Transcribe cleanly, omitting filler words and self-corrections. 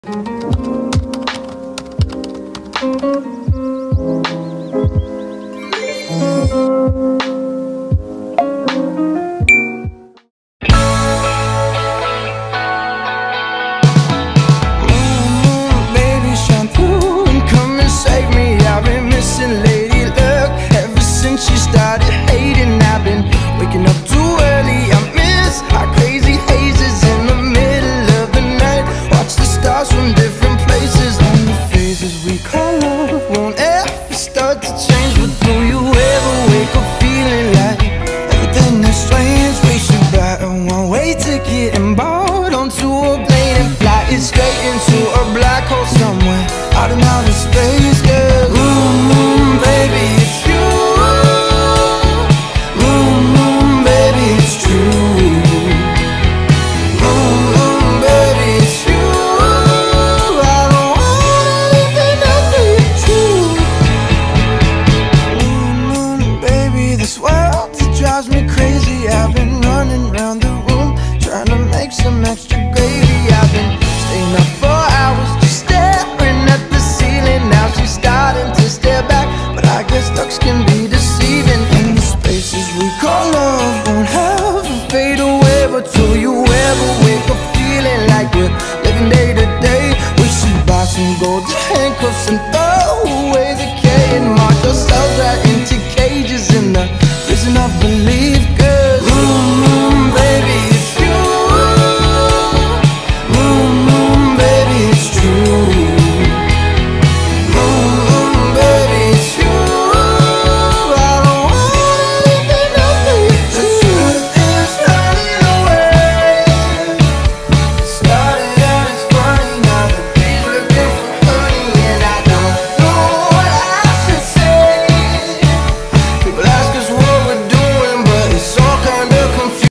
Baby, shine through and come and save me. I've been missing Lady Luck ever since she started hating. I've been waking up too early. I miss our crazy hazes in the middle of the night. Watch the stars from different places. And the phases we call love won't ever start to change. But do you ever wake up feeling like everything is strange? We should buy a one-way ticket and board onto a plane and fly it straight into a black hole somewhere out in outer space, girl. Baby, it's you. Baby, it's true. Baby, it's you. I don't want anything else but you. Baby, this world, it drives me crazy. I've been running around the room trying to make some extra gravy. I've been staying up for hours just staring at the ceiling. Now she's starting to stare back, but I guess looks can be deceiving. And the spaces we call love won't have to fade away. But do you ever wake up feeling like we're living day to day? We should buy some gold handcuffs and